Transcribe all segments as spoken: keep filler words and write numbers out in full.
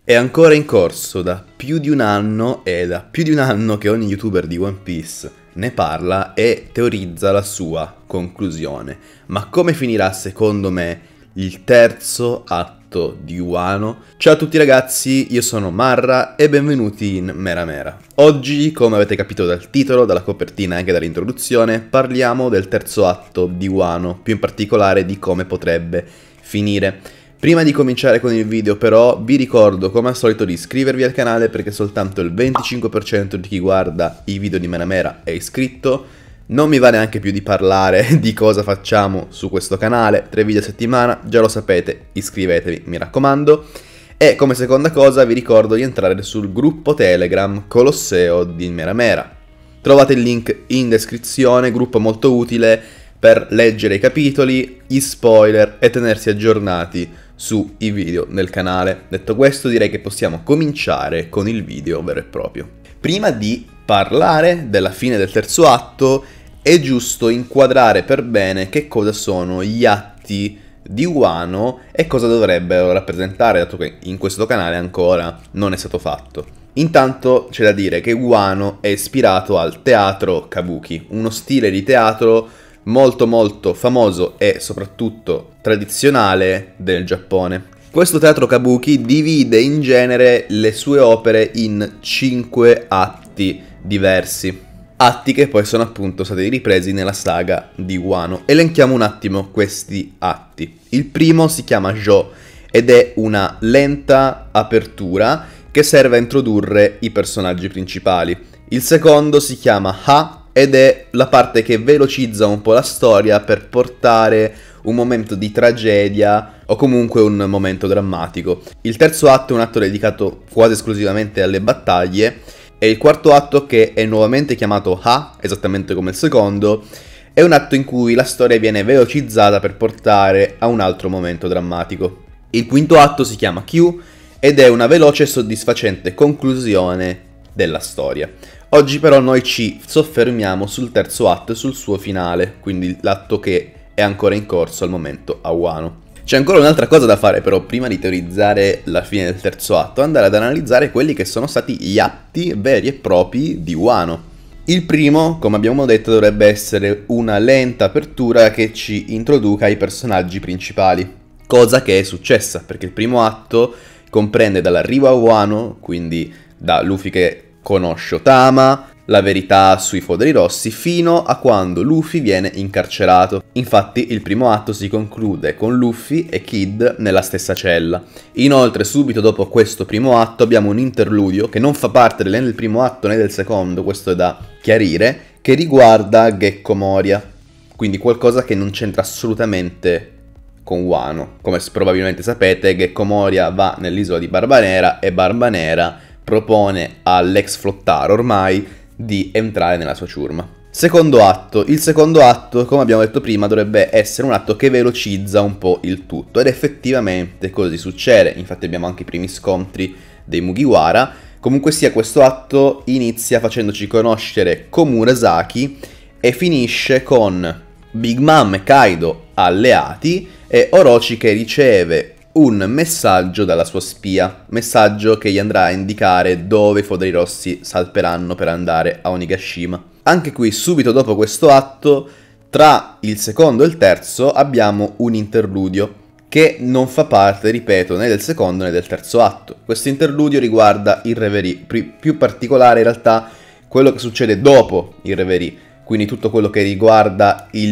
È ancora in corso da più di un anno e da più di un anno che ogni youtuber di One Piece ne parla e teorizza la sua conclusione. Ma come finirà secondo me il terzo atto di Wano? Ciao a tutti ragazzi, io sono Marra e benvenuti in Mera Mera. Oggi, come avete capito dal titolo, dalla copertina e anche dall'introduzione, parliamo del terzo atto di Wano, più in particolare di come potrebbe finire. Prima di cominciare con il video però vi ricordo come al solito di iscrivervi al canale perché soltanto il venticinque per cento di chi guarda i video di Mera Mera è iscritto. Non mi va neanche più di parlare di cosa facciamo su questo canale, tre video a settimana, già lo sapete, iscrivetevi mi raccomando. E come seconda cosa vi ricordo di entrare sul gruppo Telegram Colosseo di Mera Mera. Trovate il link in descrizione, gruppo molto utile per leggere i capitoli, gli spoiler e tenersi aggiornati sui video del canale. Detto questo direi che possiamo cominciare con il video vero e proprio. Prima di parlare della fine del terzo atto è giusto inquadrare per bene che cosa sono gli atti di Wano e cosa dovrebbero rappresentare, dato che in questo canale ancora non è stato fatto. Intanto c'è da dire che Wano è ispirato al teatro kabuki, uno stile di teatro molto molto famoso e soprattutto tradizionale del Giappone. Questo teatro kabuki divide in genere le sue opere in cinque atti diversi, atti che poi sono appunto stati ripresi nella saga di Wano. Elenchiamo un attimo questi atti. Il primo si chiama Jo ed è una lenta apertura che serve a introdurre i personaggi principali. Il secondo si chiama Ha ed è la parte che velocizza un po' la storia per portare un momento di tragedia o comunque un momento drammatico. Il terzo atto è un atto dedicato quasi esclusivamente alle battaglie e il quarto atto, che è nuovamente chiamato Ha, esattamente come il secondo, è un atto in cui la storia viene velocizzata per portare a un altro momento drammatico. Il quinto atto si chiama Q ed è una veloce e soddisfacente conclusione della storia. Oggi però noi ci soffermiamo sul terzo atto e sul suo finale, quindi l'atto che è ancora in corso al momento a Wano. C'è ancora un'altra cosa da fare però prima di teorizzare la fine del terzo atto, andare ad analizzare quelli che sono stati gli atti veri e propri di Wano. Il primo, come abbiamo detto, dovrebbe essere una lenta apertura che ci introduca ai personaggi principali, cosa che è successa perché il primo atto comprende dall'arrivo a Wano, quindi da Luffy che conosce Otama, la verità sui Foderi Rossi, fino a quando Luffy viene incarcerato. Infatti il primo atto si conclude con Luffy e Kid nella stessa cella. Inoltre subito dopo questo primo atto abbiamo un interludio che non fa parte né del primo atto né del secondo, questo è da chiarire, che riguarda Gekko Moria, quindi qualcosa che non c'entra assolutamente con Wano. Come probabilmente sapete, Gekko Moria va nell'isola di Barbanera e Barbanera propone all'ex Flottaro ormai di entrare nella sua ciurma. Secondo atto. Il secondo atto, come abbiamo detto prima, dovrebbe essere un atto che velocizza un po' il tutto ed effettivamente così succede. Infatti abbiamo anche i primi scontri dei Mugiwara. Comunque sia, questo atto inizia facendoci conoscere Komurasaki e finisce con Big Mom e Kaido alleati e Orochi che riceve un messaggio dalla sua spia, messaggio che gli andrà a indicare dove i Foderi Rossi salperanno per andare a Onigashima. Anche qui, subito dopo questo atto, tra il secondo e il terzo abbiamo un interludio che non fa parte, ripeto, né del secondo né del terzo atto. Questo interludio riguarda il Reverie, più particolare in realtà quello che succede dopo il Reverie, quindi tutto quello che riguarda il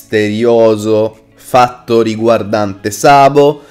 misterioso fatto riguardante Sabo,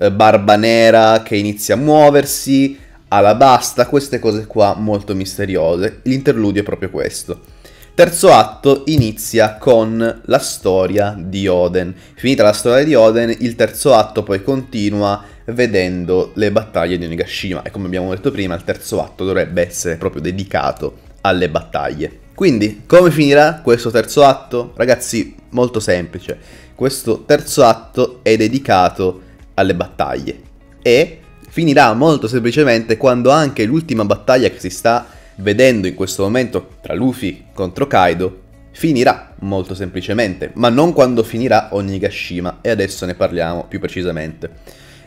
Barbanera che inizia a muoversi, Alabasta, queste cose qua molto misteriose. L'interludio è proprio questo. Terzo atto inizia con la storia di Oden. Finita la storia di Oden, il terzo atto poi continua vedendo le battaglie di Onigashima e come abbiamo detto prima il terzo atto dovrebbe essere proprio dedicato alle battaglie. Quindi come finirà questo terzo atto? Ragazzi, molto semplice. Questo terzo atto è dedicato alle battaglie e finirà molto semplicemente quando anche l'ultima battaglia che si sta vedendo in questo momento tra Luffy contro Kaido finirà molto semplicemente, ma non quando finirà Onigashima e adesso ne parliamo più precisamente.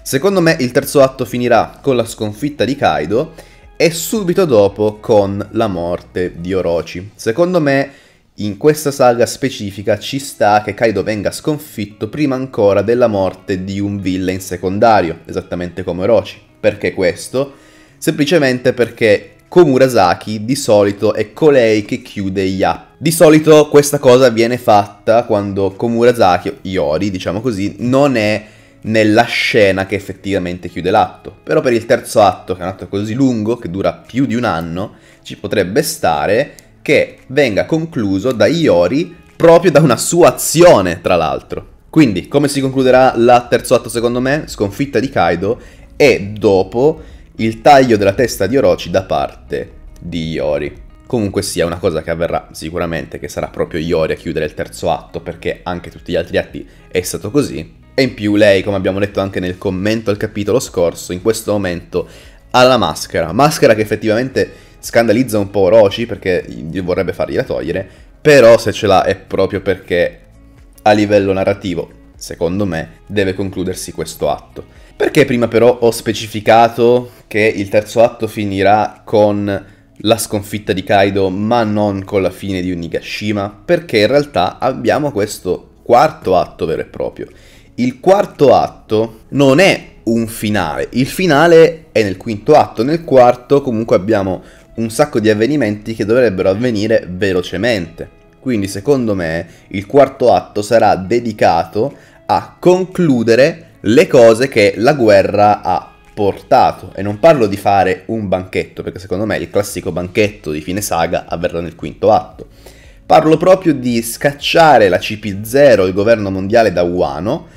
Secondo me il terzo atto finirà con la sconfitta di Kaido e subito dopo con la morte di Orochi. Secondo me in questa saga specifica ci sta che Kaido venga sconfitto prima ancora della morte di un villain secondario, esattamente come Orochi. Perché questo? Semplicemente perché Komurasaki di solito è colei che chiude gli atti. Di solito questa cosa viene fatta quando Komurasaki, Iori diciamo così, non è nella scena che effettivamente chiude l'atto. Però per il terzo atto, che è un atto così lungo, che dura più di un anno, ci potrebbe stare che venga concluso da Iori proprio da una sua azione, tra l'altro. Quindi, come si concluderà il terzo atto secondo me? Sconfitta di Kaido e dopo il taglio della testa di Orochi da parte di Iori. Comunque sia una cosa che avverrà sicuramente, che sarà proprio Iori a chiudere il terzo atto, perché anche tutti gli altri atti è stato così. E in più lei, come abbiamo letto anche nel commento al capitolo scorso, in questo momento ha la maschera. Maschera che effettivamente scandalizza un po' Orochi perché vorrebbe fargliela togliere, però se ce l'ha è proprio perché a livello narrativo, secondo me, deve concludersi questo atto. Perché prima però ho specificato che il terzo atto finirà con la sconfitta di Kaido ma non con la fine di Onigashima? Perché in realtà abbiamo questo quarto atto vero e proprio. Il quarto atto non è un finale, il finale è nel quinto atto, nel quarto comunque abbiamo un sacco di avvenimenti che dovrebbero avvenire velocemente. Quindi secondo me il quarto atto sarà dedicato a concludere le cose che la guerra ha portato. E non parlo di fare un banchetto, perché secondo me il classico banchetto di fine saga avverrà nel quinto atto. Parlo proprio di scacciare la C P zero, il governo mondiale, da Wano,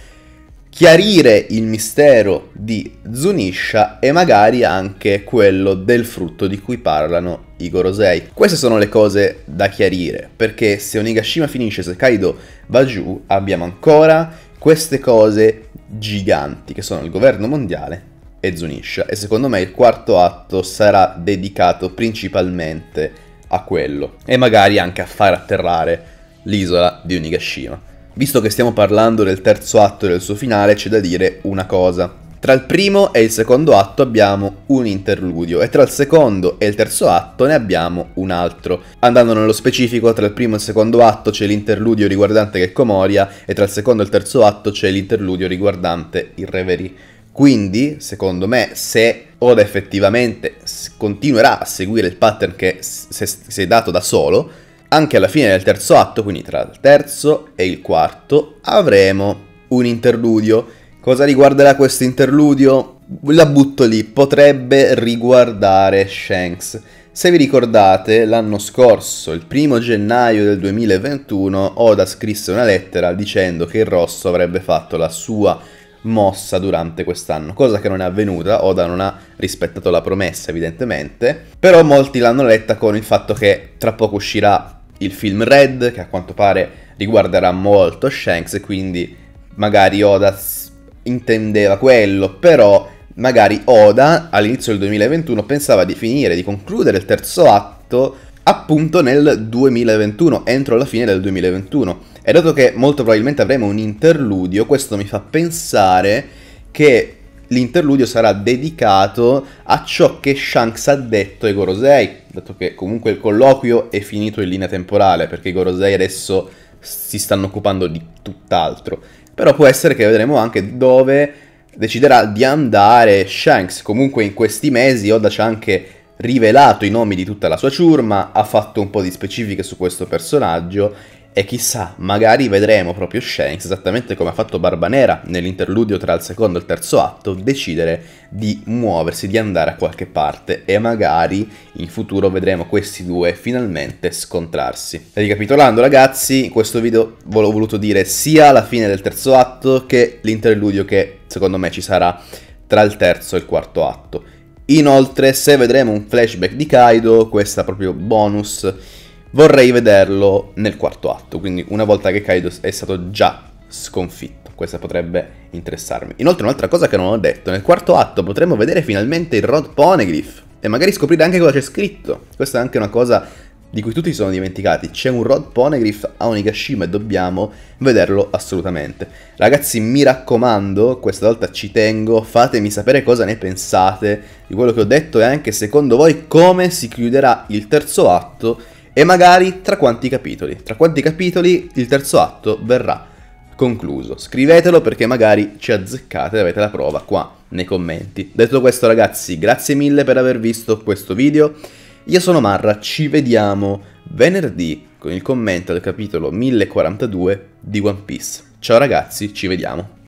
chiarire il mistero di Zunisha e magari anche quello del frutto di cui parlano i Gorosei. Queste sono le cose da chiarire, perché se Onigashima finisce, se Kaido va giù, abbiamo ancora queste cose giganti che sono il governo mondiale e Zunisha, e secondo me il quarto atto sarà dedicato principalmente a quello e magari anche a far atterrare l'isola di Onigashima. Visto che stiamo parlando del terzo atto e del suo finale, c'è da dire una cosa. Tra il primo e il secondo atto abbiamo un interludio e tra il secondo e il terzo atto ne abbiamo un altro. Andando nello specifico, tra il primo e il secondo atto c'è l'interludio riguardante Gekko Moria e tra il secondo e il terzo atto c'è l'interludio riguardante il Reverie. Quindi, secondo me, se Oda effettivamente continuerà a seguire il pattern che si è dato da solo, anche alla fine del terzo atto, quindi tra il terzo e il quarto, avremo un interludio. Cosa riguarderà questo interludio? La butto lì, potrebbe riguardare Shanks. Se vi ricordate, l'anno scorso, il primo gennaio del duemilaventuno, Oda scrisse una lettera dicendo che il rosso avrebbe fatto la sua mossa durante quest'anno, cosa che non è avvenuta. Oda non ha rispettato la promessa evidentemente, però molti l'hanno letta con il fatto che tra poco uscirà il film Red, che a quanto pare riguarderà molto Shanks, e quindi magari Oda intendeva quello, però magari Oda all'inizio del duemilaventuno pensava di finire, di concludere il terzo atto appunto nel duemilaventuno, entro la fine del duemilaventuno. E dato che molto probabilmente avremo un interludio, questo mi fa pensare che l'interludio sarà dedicato a ciò che Shanks ha detto ai Gorosei, dato che comunque il colloquio è finito in linea temporale, perché i Gorosei adesso si stanno occupando di tutt'altro. Però può essere che vedremo anche dove deciderà di andare Shanks. Comunque in questi mesi Oda ci ha anche rivelato i nomi di tutta la sua ciurma, ha fatto un po' di specifiche su questo personaggio, e chissà, magari vedremo proprio Shanks, esattamente come ha fatto Barbanera nell'interludio tra il secondo e il terzo atto, decidere di muoversi, di andare a qualche parte, e magari in futuro vedremo questi due finalmente scontrarsi. Ricapitolando ragazzi, in questo video ho voluto dire sia la fine del terzo atto che l'interludio che secondo me ci sarà tra il terzo e il quarto atto. Inoltre, se vedremo un flashback di Kaido, questa proprio bonus, vorrei vederlo nel quarto atto, quindi una volta che Kaido è stato già sconfitto. Questa potrebbe interessarmi. Inoltre un'altra cosa che non ho detto, nel quarto atto potremmo vedere finalmente il Rod Poneglyph e magari scoprire anche cosa c'è scritto. Questa è anche una cosa di cui tutti si sono dimenticati. C'è un Rod Poneglyph a Onigashima e dobbiamo vederlo assolutamente. Ragazzi, mi raccomando, questa volta ci tengo, fatemi sapere cosa ne pensate di quello che ho detto e anche secondo voi come si chiuderà il terzo atto e magari tra quanti capitoli. Tra quanti capitoli il terzo atto verrà concluso. Scrivetelo perché magari ci azzeccate e avete la prova qua nei commenti. Detto questo ragazzi, grazie mille per aver visto questo video. Io sono Marra, ci vediamo venerdì con il commento del capitolo mille quarantadue di One Piece. Ciao ragazzi, ci vediamo.